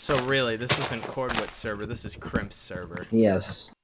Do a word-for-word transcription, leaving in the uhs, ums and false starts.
So really, this isn't Cordwit's server, this is Krimp's server. Yes.